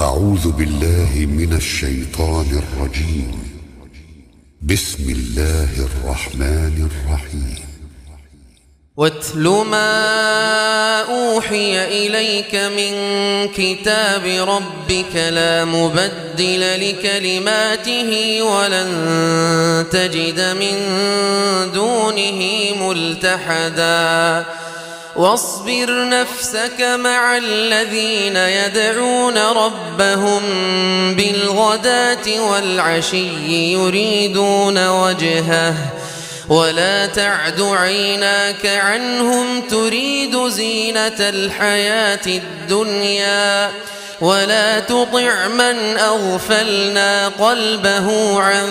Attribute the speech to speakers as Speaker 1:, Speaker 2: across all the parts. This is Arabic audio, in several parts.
Speaker 1: أعوذ بالله من الشيطان الرجيم. بسم الله الرحمن الرحيم.
Speaker 2: واتل ما أوحي إليك من كتاب ربك لا مبدل لكلماته ولن تجد من دونه ملتحدا واصبر نفسك مع الذين يدعون ربهم بالغداة والعشي يريدون وجهه ولا تعد عيناك عنهم تريد زينة الحياة الدنيا ولا تطع من أغفلنا قلبه عن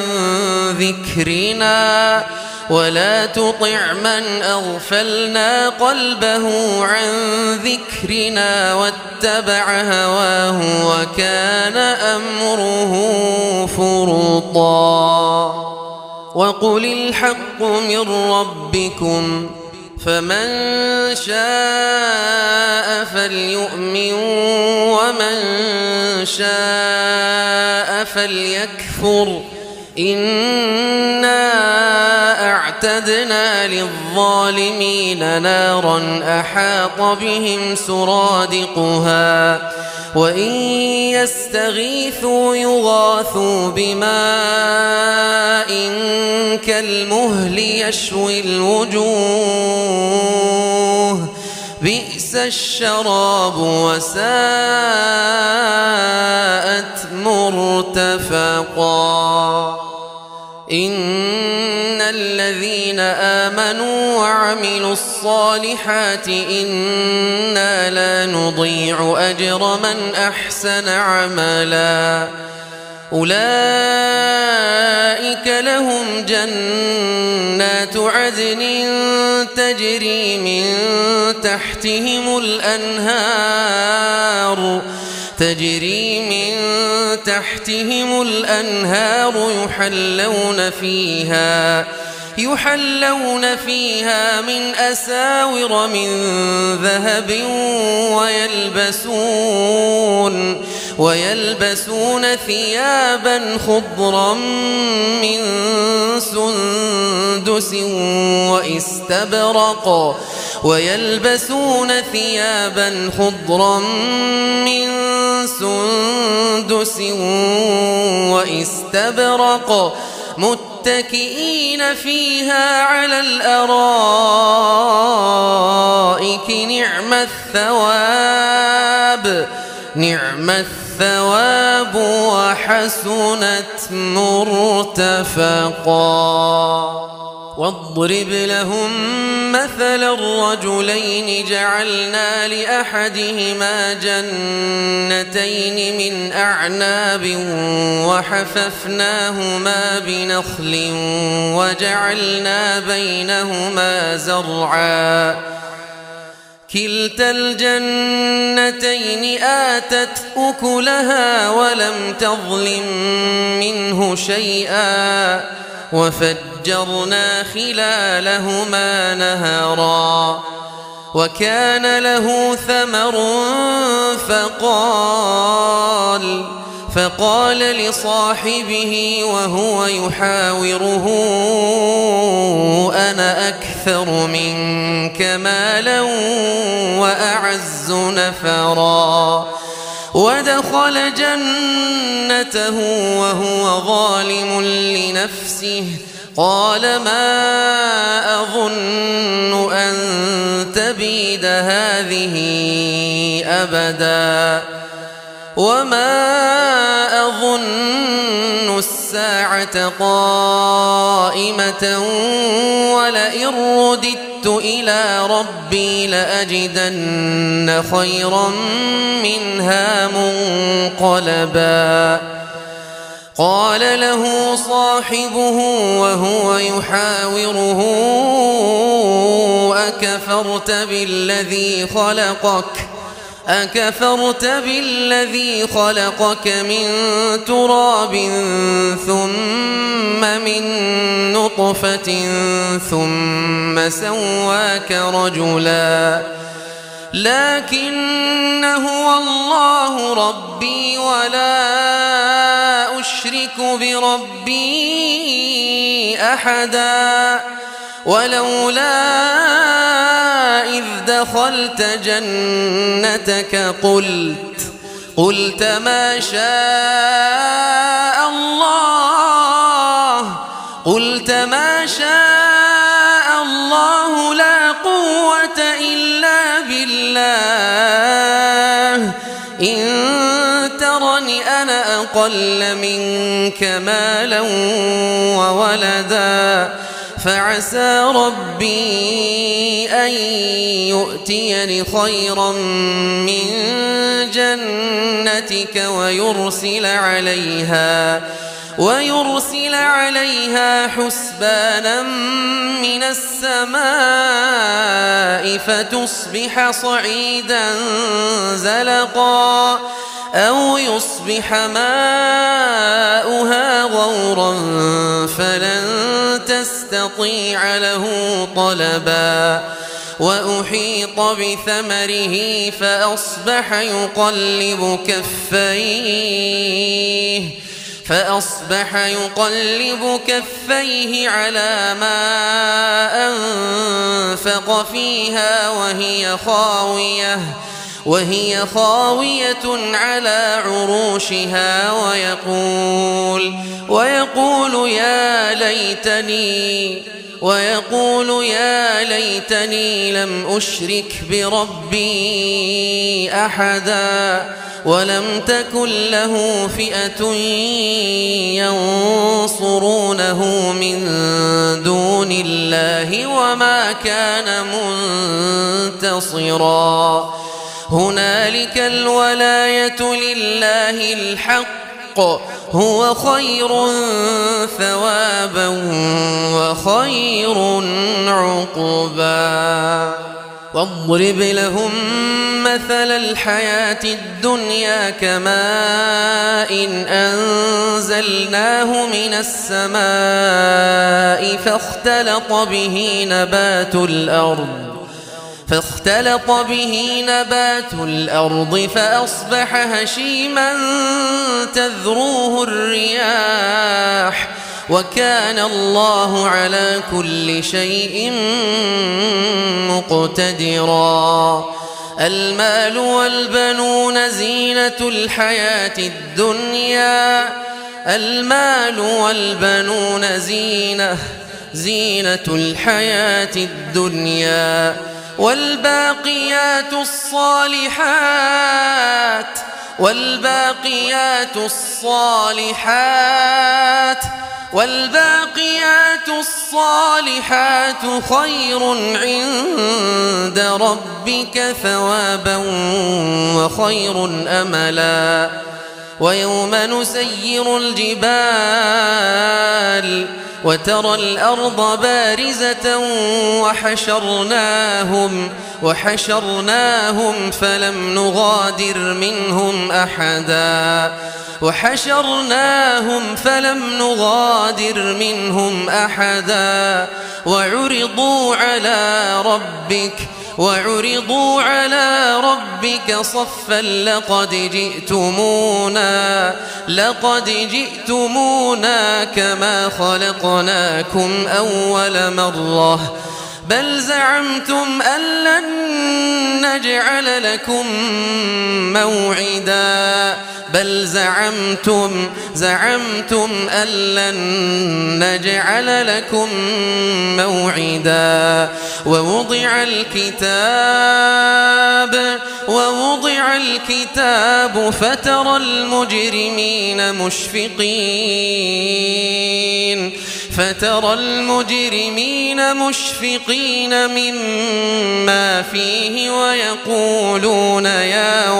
Speaker 2: ذكرنا واتبع هواه وكان أمره فرطا وقل الحق من ربكم فمن شاء فليؤمن ومن شاء فليكفر إنا أعتدنا للظالمين نارا أحاط بهم سرادقها وإن يستغيثوا يغاثوا بماء كالمهل يشوي الوجوه بئس الشراب وساءت مرتفقا إن الذين آمنوا وعملوا الصالحات إنا لا نضيع أجر من أحسن عملا أولئك لهم جنات عدن تجري من تحتهم الأنهار يحلون فيها من أساور من ذهب ويلبسون ثيابا خضرا من سندس واستبرق متكئين فيها على الأرائك نعم الثواب وحسنت مرتفقا واضرب لهم مثل الرجلين جعلنا لأحدهما جنتين من أعناب وحففناهما بنخل وجعلنا بينهما زرعا كلتا الجنتين آتت أكلها ولم تظلم منه شيئا وفجرنا خلالهما نهرا وكان له ثمر فقال لصاحبه وهو يحاوره أنا أكثر منك مالا وأعز نفرا ودخل جنته وهو ظالم لنفسه قال ما أظن أن تبيد هذه أبدا وما أظن الساعة قائمة ولئن رددت إلى ربي لأجدن خيرا منها منقلبا قال له صاحبه وهو يحاوره أكفرت بالذي خلقك من تراب ثم من نطفة ثم سواك رجلا لكن هو الله ربي ولا أشرك بربي أحدا ولولا إذ دخلت جنتك قلت ما شاء الله لا قوة إلا بالله إن ترني أنا أقل منك مالا وولدا فعسى ربي أن يؤتيني خيرا من جنتك ويرسل عليها حسبانا من السماء فتصبح صعيدا زلقا أو يصبح ماؤها غورا فلن تستطيع له طلبا وأحيط بثمره فأصبح يقلب كفيه على ما أنفق فيها وهي خاوية على عروشها ويقول يا ليتني لم أشرك بربي أحدا ولم تكن له فئة ينصرونه من دون الله وما كان منتصرا هنالك الولاية لله الحق هو خير ثوابا وخير عقبا واضرب لهم مثل الحياة الدنيا كماء أنزلناه من السماء فاختلط به نبات الأرض فأصبح هشيما تذروه الرياح وكان الله على كل شيء مقتدرا المال والبنون زينة الحياة الدنيا والباقيات الصالحات خير عند ربك ثوابا وخير أملا ويوم نسير الجبال وترى الأرض بارزة وحشرناهم فلم نغادر منهم أحدا وعرضوا على ربك صفا لقد جئتمونا كما خلقناكم أول مرة بل زعمتم أن لن نجعل لكم موعدا ووضع الكتاب فترى المجرمين مشفقين مما فيه ويقولون يا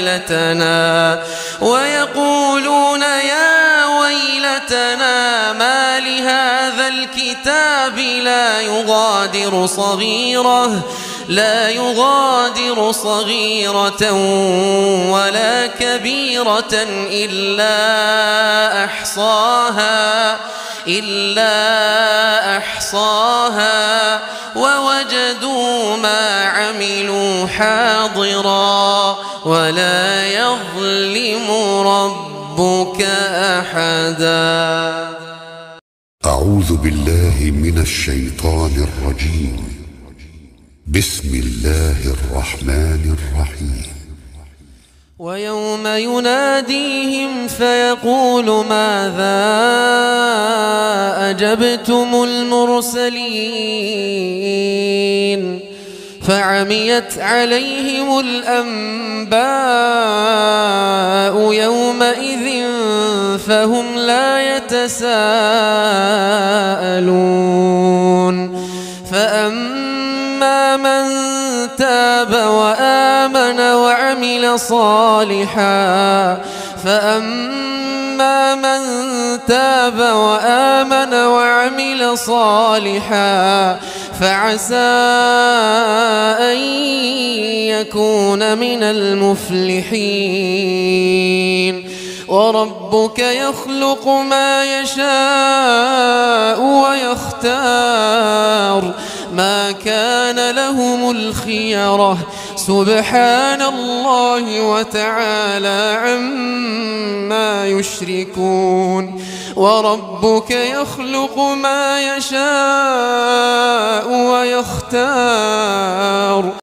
Speaker 2: ويلتنا ما لهذا الكتاب لا لا يغادر صغيرة ولا كبيرة إلا أحصاها ووجدوا ما عملوا حاضرا ولا يظلم ربك أحدا.
Speaker 1: أعوذ بالله من الشيطان الرجيم. بسم الله الرحمن الرحيم.
Speaker 2: ويوم يناديهم فيقول ماذا أجبتم المرسلين فعميت عليهم الأنباء يومئذ فهم لا يتساءلون. فأما من تاب وآمن وعمل صالحا فعسى أن يكون من المفلحين. وربك يخلق ما يشاء ويختار ما كان لهم الخيرة سبحان الله وتعالى عما يشركون. وربك يخلق ما يشاء ويختار